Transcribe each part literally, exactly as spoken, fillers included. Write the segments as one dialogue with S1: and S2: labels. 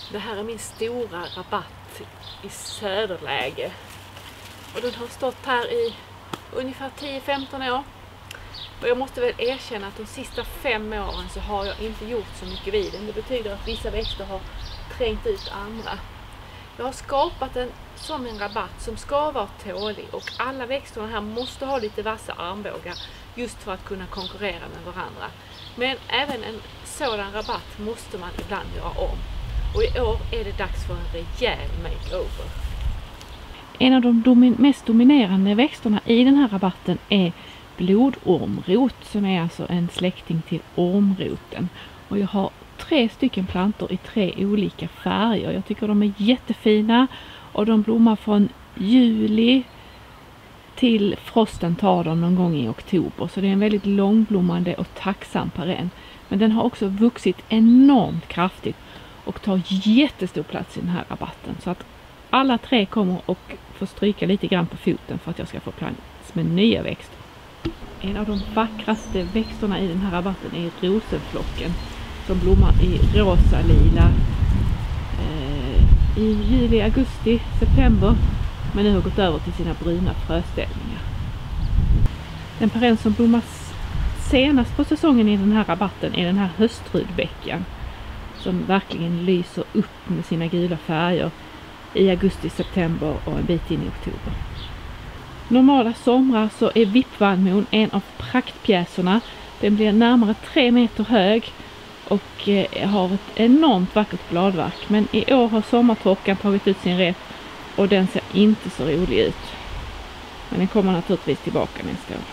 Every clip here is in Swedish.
S1: Det här är min stora rabatt i söderläge. Och den har stått här i ungefär tio femton år. Och jag måste väl erkänna att de sista fem åren så har jag inte gjort så mycket vid den. Det betyder att vissa växter har trängt ut andra. Jag har skapat den som en rabatt som ska vara tålig. Och alla växterna här måste ha lite vassa armbågar just för att kunna konkurrera med varandra. Men även en sådan rabatt måste man ibland göra om. Och i år är det dags för en rejäl makeover.
S2: En av de domin- mest dominerande växterna i den här rabatten är blodormrot, som är alltså en släkting till ormroten. Och jag har tre stycken plantor i tre olika färger. Jag tycker de är jättefina och de blommar från juli till frosten tar de någon gång i oktober. Så det är en väldigt långblommande och tacksam perenn. Men den har också vuxit enormt kraftigt och tar jättestor plats i den här rabatten. Så att alla tre kommer och får stryka lite grann på foten för att jag ska få plats med nya växter. En av de vackraste växterna i den här rabatten är rosenflocken som blommar i rosa lila eh, i juli, augusti, september, men nu har gått över till sina bruna fröställningar. Den perenn som blommar senast på säsongen i den här rabatten är den här höstrudbäckan som verkligen lyser upp med sina gula färger i augusti, september och en bit in i oktober. Normala somrar så är vippvallmon en av praktpjäserna. Den blir närmare tre meter hög och eh, har ett enormt vackert bladverk. Men i år har sommartorkan tagit ut sin rätt och den ser inte så rolig ut. Men den kommer naturligtvis tillbaka nästa år.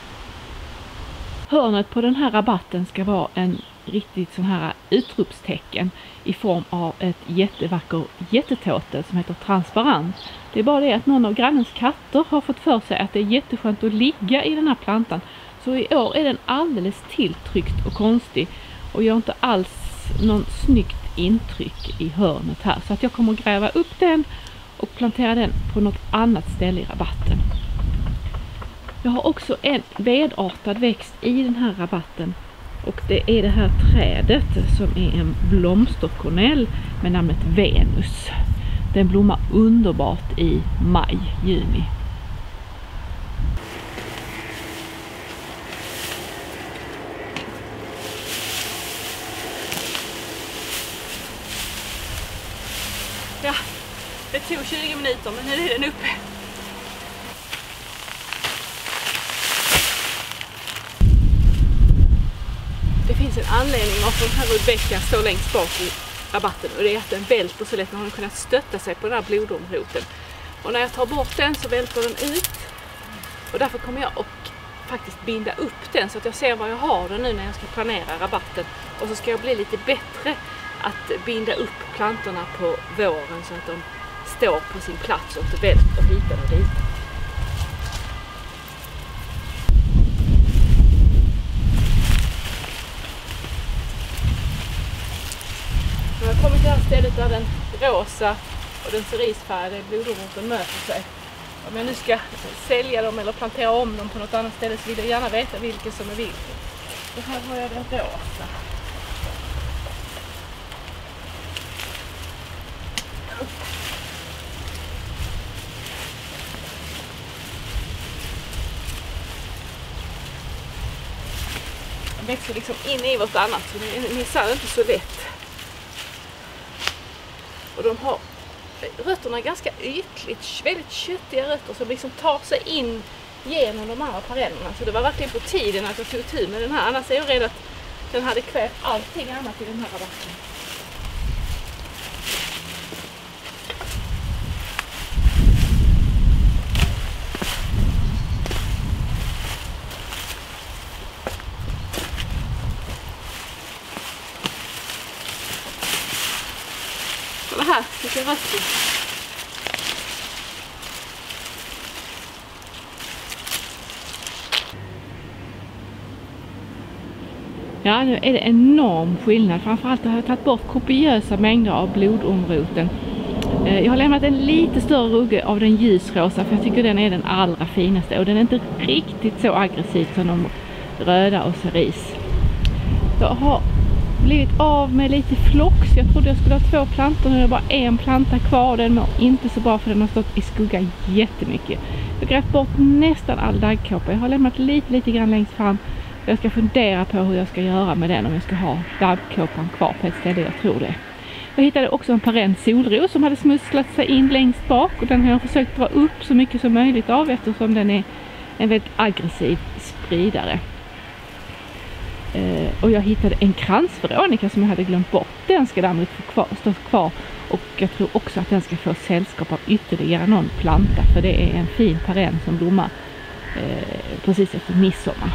S2: Hörnet på den här rabatten ska vara en riktigt sån här utropstecken i form av ett jättevacker jättetåte som heter transparent. Det är bara det att någon av grannens katter har fått för sig att det är jätteskönt att ligga i den här plantan. Så i år är den alldeles tilltryckt och konstig och gör inte alls någon snyggt intryck i hörnet här. Så att jag kommer gräva upp den och plantera den på något annat ställe i rabatten. Jag har också en vedartad växt i den här rabatten. Och det är det här trädet som är en blomsterkornell med namnet Venus. Den blommar underbart i maj, juni.
S1: Ja, det tog tjugo minuter men nu är den uppe. Det finns en anledning varför den här rudbeckan står längst bak i rabatten och det är att den välter så lätt när hon har kunnat stötta sig på den här blodormroten. Och när jag tar bort den så välter den ut och därför kommer jag att faktiskt binda upp den så att jag ser var jag har den nu när jag ska planera rabatten. Och så ska jag bli lite bättre att binda upp plantorna på våren så att de står på sin plats och inte välter hit och dit. Jag har kommit till det här stället där den rosa och den cerisfärgade blodormroten möter sig. Om jag nu ska sälja dem eller plantera om dem på något annat ställe så vill jag gärna veta vilken som är vilken. Och här har jag den rosa. De växer liksom in i vårt annat så det är minsann inte så lätt. Och de har rötterna ganska ytligt, väldigt köttiga rötter som liksom tar sig in genom de andra perennerna. Så det var verkligen på tiden att jag tog tur med den här. Annars är jag rädd att den hade kvävt allting annat i den här rabatten. Kolla här, vilken rötter.
S2: Ja, nu är det enorm skillnad. Framförallt har jag tagit bort kopiösa mängder av blodormroten. Jag har lämnat en lite större rugge av den ljusrosa för jag tycker den är den allra finaste. Och den är inte riktigt så aggressiv som de röda och cerise. Jag har blivit av med lite flox. Jag trodde jag skulle ha två plantor, nu är det bara en planta kvar. Den mår inte så bra för den har stått i skugga jättemycket. Jag har grävt bort nästan all daggkåpa. Jag har lämnat lite, lite grann längst fram. Jag ska fundera på hur jag ska göra med den, om jag ska ha daggkåpan kvar på ett ställe, jag tror det. Jag hittade också en perenn solros som hade smusslat sig in längst bak, och den har jag försökt dra upp så mycket som möjligt av eftersom den är en väldigt aggressiv spridare. Eh, och jag hittade en kransveronika som jag hade glömt bort. Den ska däremot få kvar, stå kvar, och jag tror också att den ska få sällskap av ytterligare någon planta, för det är en fin perenn som blommar eh, precis efter midsommar.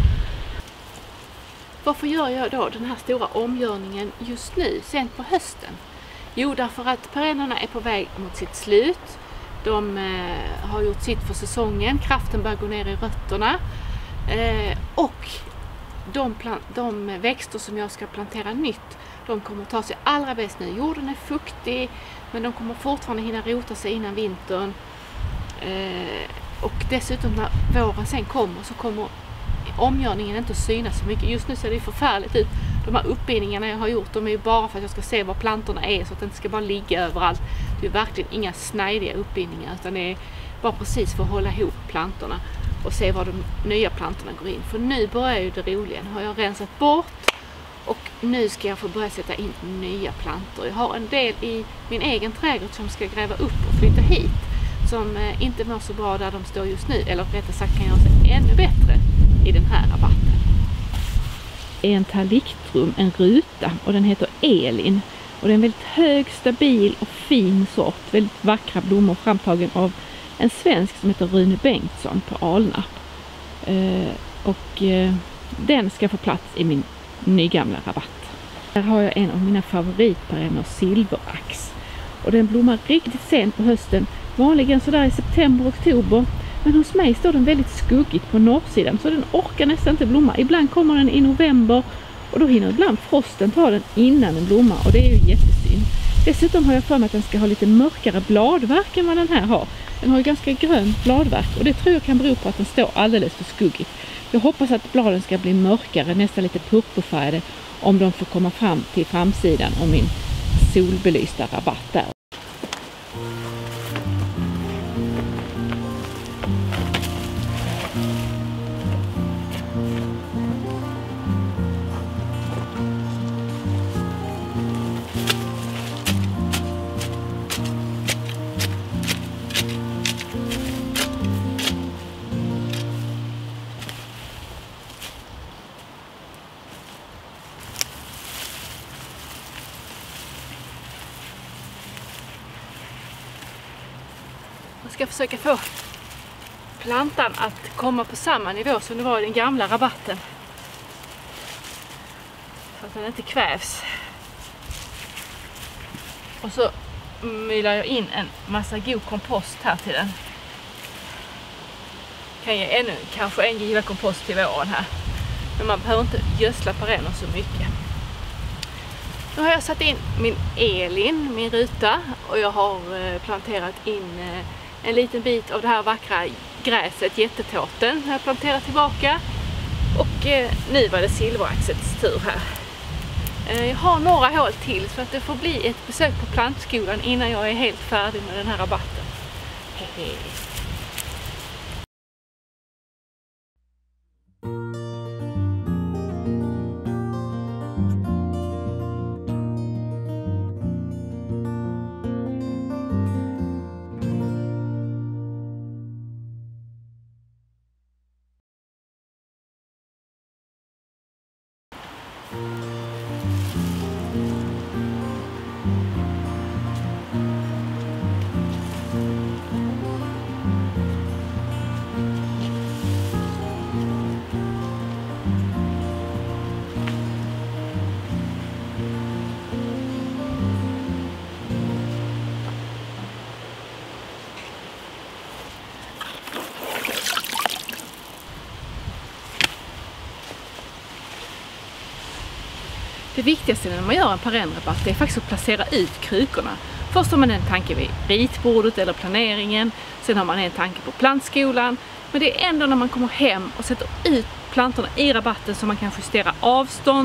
S1: Varför gör jag då den här stora omgörningen just nu, sent på hösten? Jo, därför att perennerna är på väg mot sitt slut. De eh, har gjort sitt för säsongen. Kraften börjar gå ner i rötterna. Eh, och de, de växter som jag ska plantera nytt, de kommer ta sig allra bäst nu. Jorden är fuktig, men de kommer fortfarande hinna rota sig innan vintern. Eh, och dessutom när våren sen kommer så kommer omgörningen inte att synas så mycket. Just nu ser det förfärligt ut. De här uppbindningarna jag har gjort, de är ju bara för att jag ska se var plantorna är, så att det inte ska bara ligga överallt. Det är verkligen inga snajdiga uppbindningar, utan det är bara precis för att hålla ihop plantorna och se var de nya plantorna går in. För nu börjar ju det roliga. Nu har jag rensat bort och nu ska jag få börja sätta in nya plantor. Jag har en del i min egen trädgård som ska gräva upp och flytta hit, som inte mår så bra där de står just nu, eller rättare sagt kan jag se ännu bättre i den här rabatten.
S2: En Taliktrum, en ruta, och den heter Elin, och det är en väldigt hög, stabil och fin sort, väldigt vackra blommor framtagen av en svensk som heter Rune Bengtsson på Alnarp. Eh, och eh, den ska få plats i min nygamla rabatt. Här har jag en av mina favoritperenner, silverax, och den blommar riktigt sent på hösten, vanligen sådär i september, oktober. Men hos mig står den väldigt skuggigt på norrsidan, så den orkar nästan inte blomma. Ibland kommer den i november, och då hinner ibland frosten ta den innan den blommar, och det är ju jättesynd. Dessutom har jag för mig att den ska ha lite mörkare bladverk än vad den här har. Den har ju ganska grönt bladverk, och det tror jag kan bero på att den står alldeles för skuggigt. Jag hoppas att bladen ska bli mörkare, nästan lite purpurfärgade, om de får komma fram till framsidan om min solbelysta rabatt där.
S1: Jag ska försöka få plantan att komma på samma nivå som det var i den gamla rabatten, så att den inte kvävs. Och så mylar jag in en massa god kompost här till den. Kan ge ännu kanske en giva kompost till våren här, men man behöver inte gödsla perenner så mycket. Nu har jag satt in min Elin, min ruta, och jag har planterat in en liten bit av det här vackra gräset, jättetåten, har jag planterat tillbaka. Och eh, nu var det silveraxets tur här. Eh, jag har några hål till, så att det får bli ett besök på plantskolan innan jag är helt färdig med den här rabatten. Hehe. Det viktigaste när man gör en perennrabatt är faktiskt att placera ut krukorna. Först har man en tanke vid ritbordet eller planeringen, sen har man en tanke på plantskolan. Men det är ändå när man kommer hem och sätter ut plantorna i rabatten som man kan justera avstånd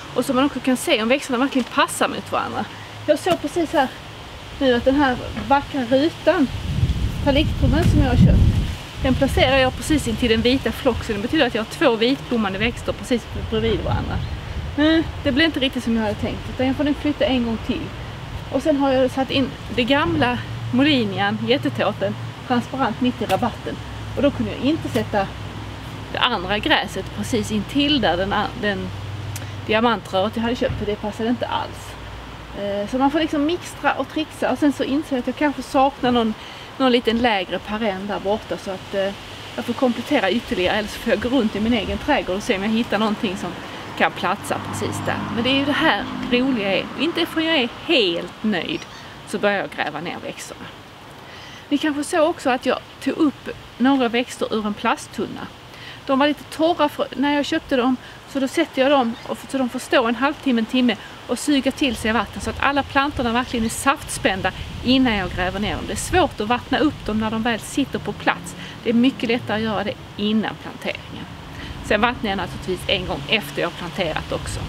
S1: Och så man också kan se om växterna verkligen passar mot varandra. Jag såg precis här nu att den här vackra rutan, paliktromen som jag har köpt, den placerar jag precis in till den vita floxen. Det betyder att jag har två vitblommande växter precis bredvid varandra. Men det blev inte riktigt som jag hade tänkt, utan jag får den flytta en gång till. Och sen har jag satt in det gamla molinian, jättetåten, transparent mitt i rabatten. Och då kunde jag inte sätta det andra gräset precis in till där den, den diamantröret jag hade köpt, för det passade inte alls. Så man får liksom mixtra och trixa, och sen så inser jag att jag kanske saknar någon, någon liten lägre perenn där borta, så att eh, jag får komplettera ytterligare, eller så får jag gå runt i min egen trädgård och se om jag hittar någonting som kan platsa precis där. Men det är ju det här roliga är, inte för jag är helt nöjd så börjar jag gräva ner växterna. Ni kanske såg också att jag tog upp några växter ur en plasttunna. De var lite torra för, när jag köpte dem, så då sätter jag dem och, så de får stå en halvtimme, en timme och suga till sig vatten, så att alla plantorna verkligen är saftspända innan jag gräver ner dem. Det är svårt att vattna upp dem när de väl sitter på plats. Det är mycket lättare att göra det innan planteringen. Sen vattnar jag naturligtvis en gång efter jag planterat också.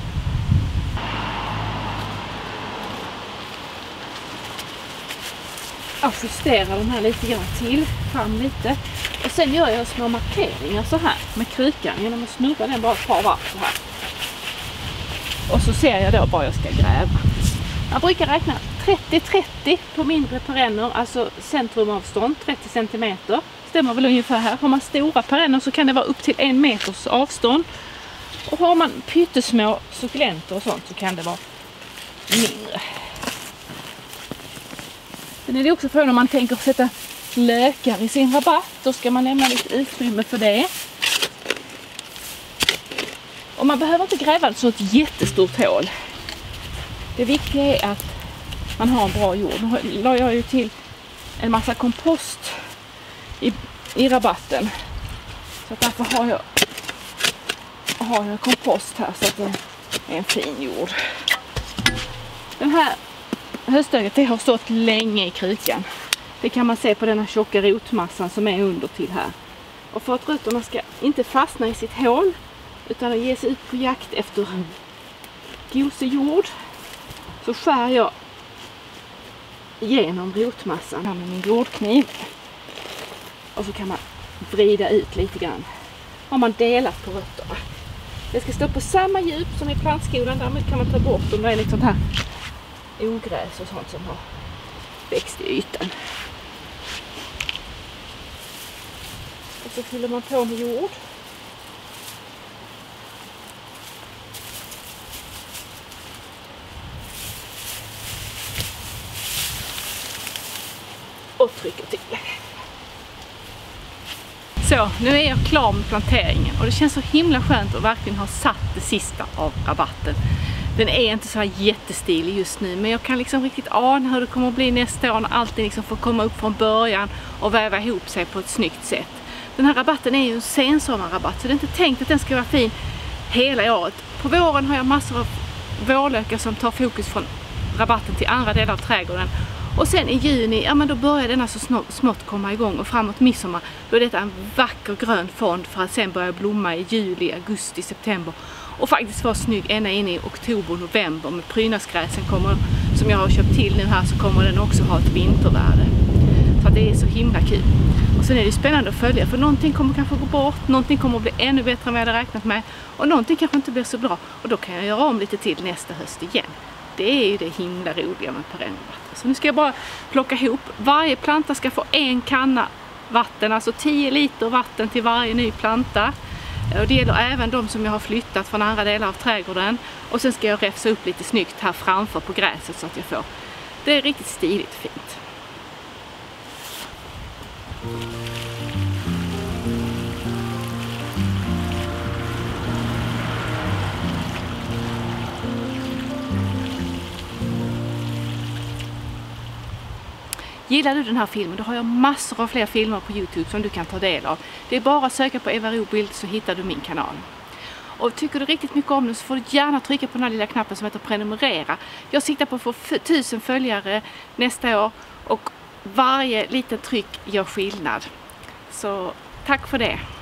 S1: Jag justerar de här lite grann till, fram lite. Och sen gör jag små markeringar så här med krukan genom att snurra den bara ett par varv så här. Och så ser jag då var jag ska gräva. Jag brukar räkna trettio trettio på mindre perenner, alltså centrumavstånd, trettio centimeter. Stämmer väl ungefär här. Har man stora perenner så kan det vara upp till en meters avstånd. Och har man pyttesmå sukulenter och sånt så kan det vara mindre. Sen är det också frågan om man tänker sätta lökar i sin rabatt. Då ska man lämna lite utrymme för det. Och man behöver inte gräva så ett jättestort hål. Det viktiga är att man har en bra jord. Nu la jag ju till en massa kompost i, i rabatten. Så att därför har jag, har jag kompost här så att det är en fin jord. Den här höstögat det har stått länge i krukan. Det kan man se på den här tjocka rotmassan som är under till här. Och för att rötterna ska inte fastna i sitt hål utan att ge sig ut på jakt efter gosig jord, så skär jag genom rotmassan här med min jordkniv. Och så kan man vrida ut lite grann. Har man delat på rötterna. Det ska stå på samma djup som i plantskolan. Därmed kan man ta bort om det är liksom här ogräs och sånt som har växt i ytan. Och så fyller man på med jord. Och trycker till. Så, nu är jag klar med planteringen och det känns så himla skönt att verkligen ha satt det sista av rabatten. Den är inte så här jättestilig just nu, men jag kan liksom riktigt ana hur det kommer att bli nästa år när allting liksom får komma upp från början och väva ihop sig på ett snyggt sätt. Den här rabatten är ju en sensommarrabatt, så det är inte tänkt att den ska vara fin hela året. På våren har jag massor av vårlökar som tar fokus från rabatten till andra delar av trädgården. Och sen i juni, ja men då börjar denna så smått komma igång, och framåt midsommar då är detta en vacker grön fond för att sen börja blomma i juli, augusti, september. Och faktiskt vara snygg ända in i oktober, november med prydnadsgräsen kommer, som jag har köpt till nu här, så kommer den också ha ett vintervärde. Så att det är så himla kul. Och sen är det spännande att följa, för någonting kommer kanske gå bort, någonting kommer att bli ännu bättre än vad jag hade räknat med, och någonting kanske inte blir så bra, och då kan jag göra om lite till nästa höst igen. Det är ju det himla roliga med perennvatten. Så nu ska jag bara plocka ihop. Varje planta ska få en kanna vatten, alltså tio liter vatten till varje ny planta. Och det gäller även de som jag har flyttat från andra delar av trädgården. Och sen ska jag räfsa upp lite snyggt här framför på gräset så att jag får. Det är riktigt stiligt fint. Gillar du den här filmen, då har jag massor av fler filmer på YouTube som du kan ta del av. Det är bara att söka på Eva Robild så hittar du min kanal. Och tycker du riktigt mycket om den så får du gärna trycka på den här lilla knappen som heter prenumerera. Jag siktar på att få tusen följare nästa år och varje liten tryck gör skillnad. Så tack för det.